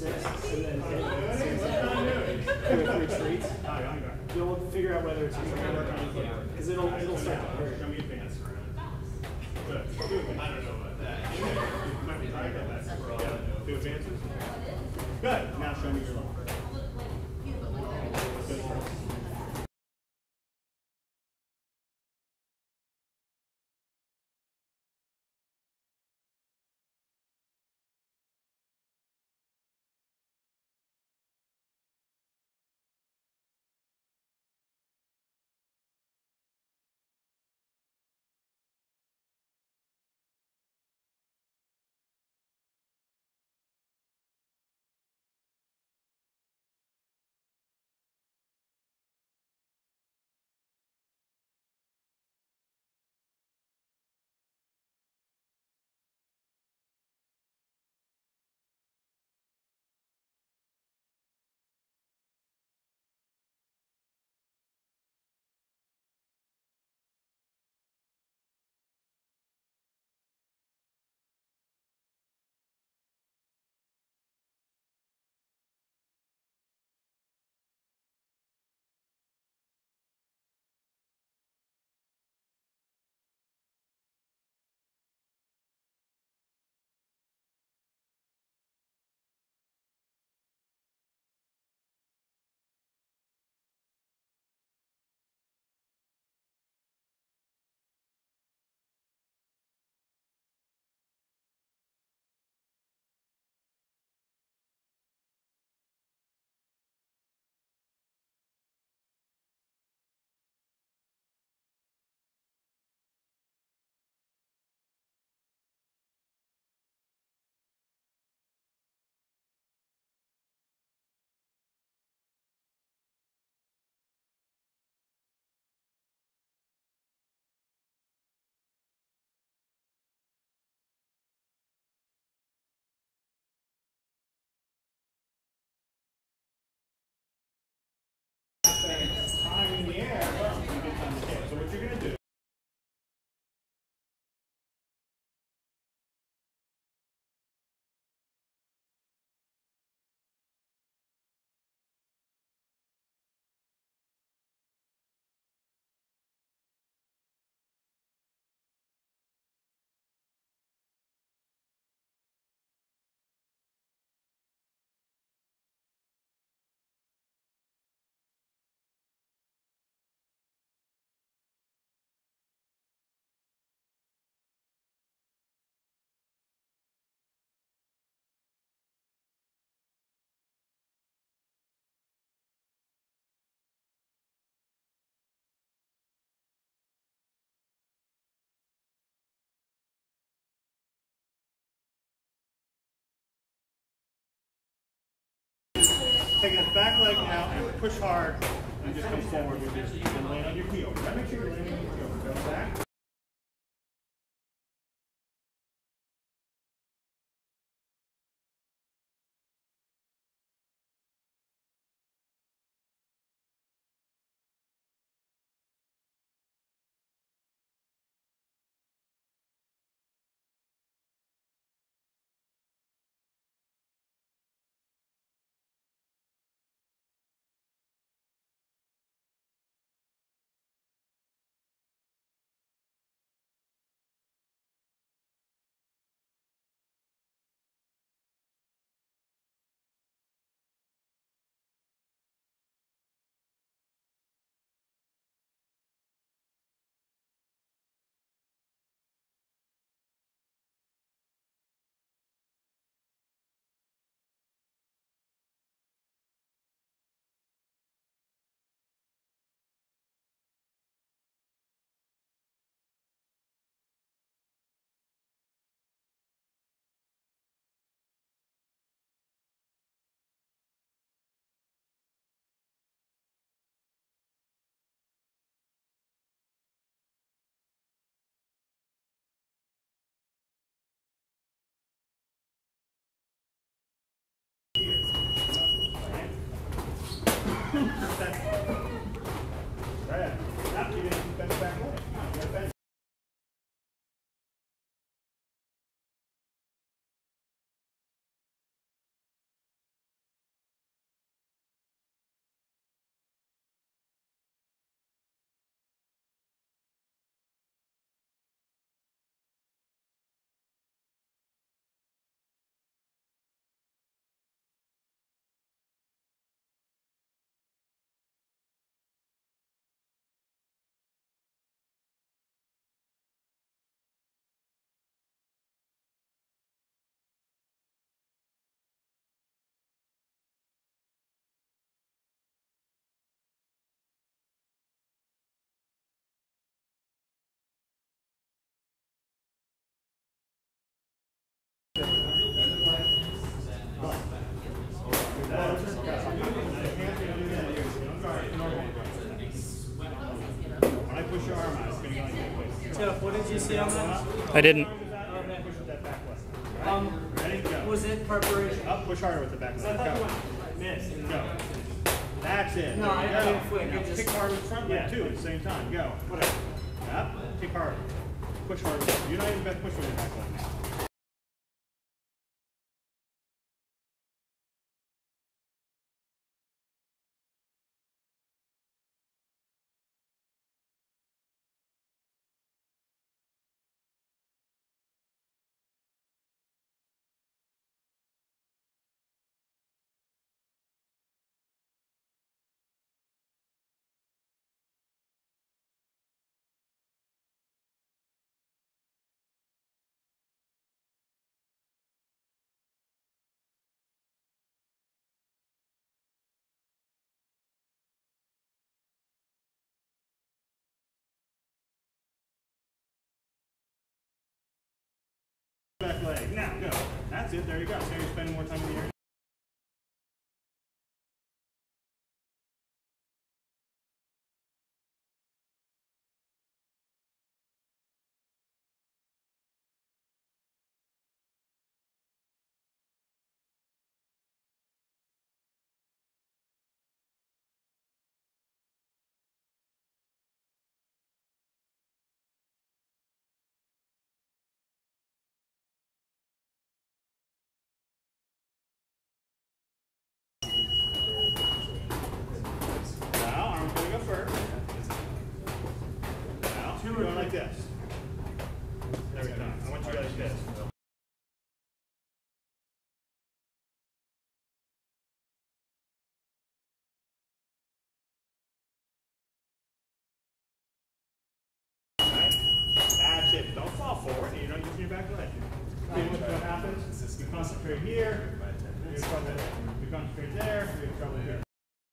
and then hit 2 or 3 treats. You'll figure out whether it's because it'll start to hurt. Show me advanced around. Good. I don't know about that. Might be trying that. Yeah. Do advances. Good. Now show me your low. Good. Time in the air. Well, you get time to hit. So what you're going to do. Take that back leg out and push hard and just come forward with your and land on your heel. Make sure you're landing on your heel. Go back. Right. Now you didn't bend back leg. you see on that? I didn't. Okay. Push with that back leg. Ready? Go. Was it preparation? Up, push harder with the back I leg. thought you Go. went miss. Go. That's it. No, There you I go. didn't flick. Now It just- kick hard with the front leg Yeah. too at the same time. Go. Whatever. Up, kick harder. Push harder. You're not even best push with your back leg now. Back leg. Now go. That's it. There you go. So you're spending more time in the air. Now, arm's gonna go first. Now, you're going like this. Every time. I want you like this. Right? That's it. Don't fall forward. You're not using your back leg. See what happens? You concentrate here. You concentrate there. You have trouble here.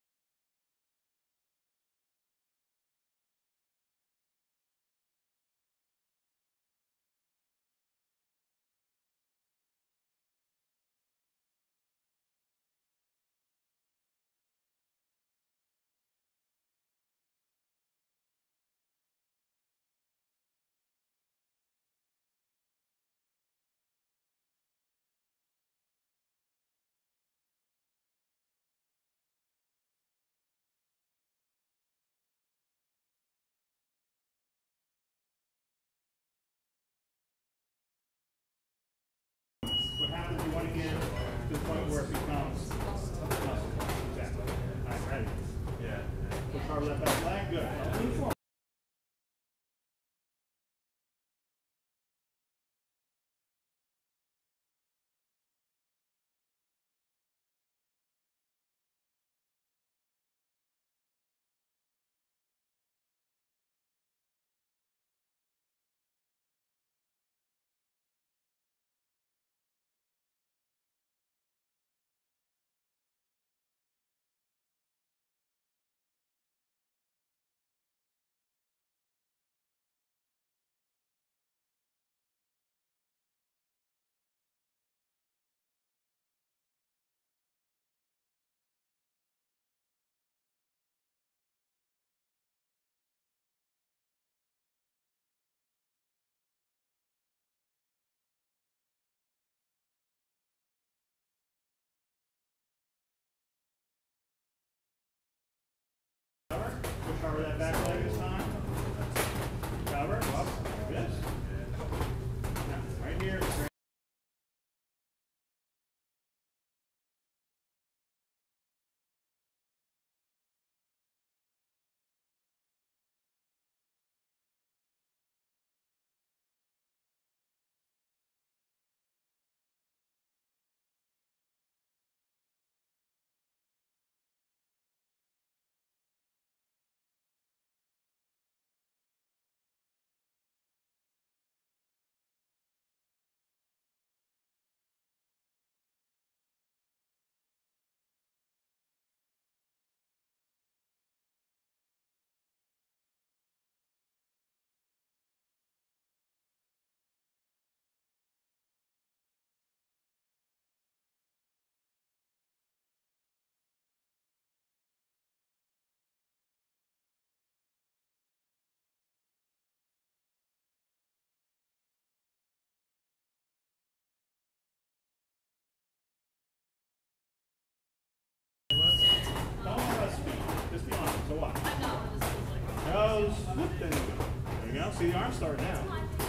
What happens, you want to get to the point where it becomes muscle. Exactly. All right, ready? Yeah. Push hard with that back leg. Good. Lean forward. Push hard with that back leg this time. Cover. Up. Yes. Now, right here. See the arm start now.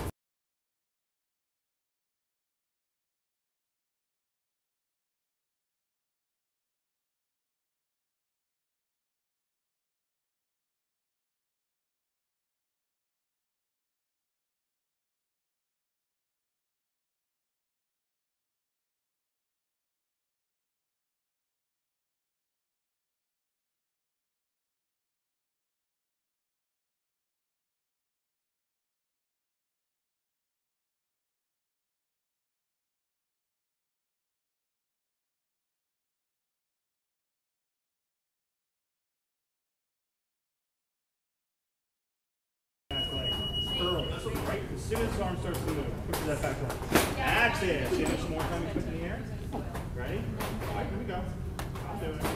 Right, as soon as his arm starts to move, push that back leg. That's it. See how much more time you put in the air? Ready? All right, here we go. I'll do it.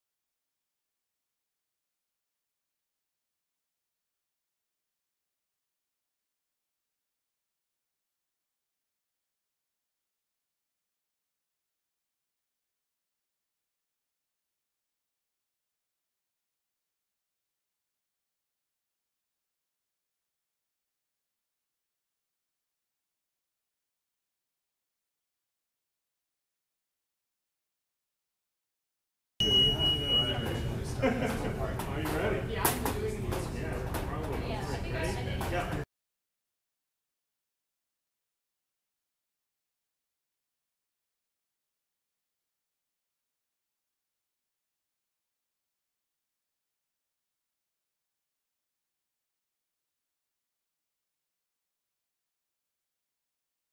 Are you ready? Yeah, I'm doing these. Yeah, probably. Yeah, I think ready? I did. Yeah.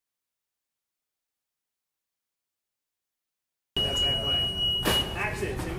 That back leg. Action.